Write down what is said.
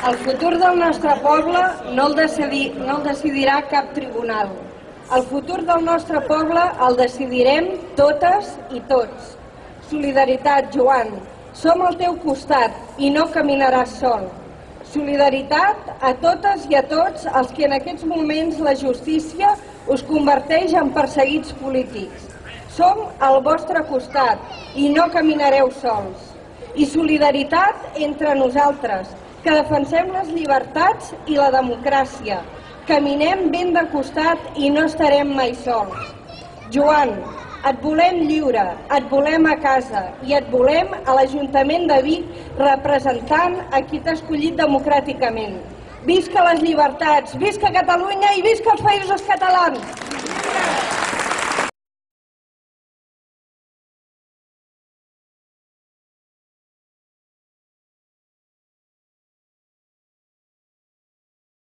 El futur del nostre poble no el decidirà cap tribunal. El futur del nostre poble el decidirem totes i tots. Solidaritat, Joan. Som al teu costat i no caminaràs sol. Solidaritat a totes i a tots els que en aquests moments la justícia us converteix en perseguits polítics. Som al vostre costat i no caminareu sols. I solidaritat entre nosaltres, que defensem les llibertats i la democràcia. Caminem ben de costat i no estarem mai sols. Joan, et volem lliure, et volem a casa i et volem a l'Ajuntament de Vic representant a qui t'ha escollit democràticament. Visca les llibertats, visca Catalunya i visca els països catalans!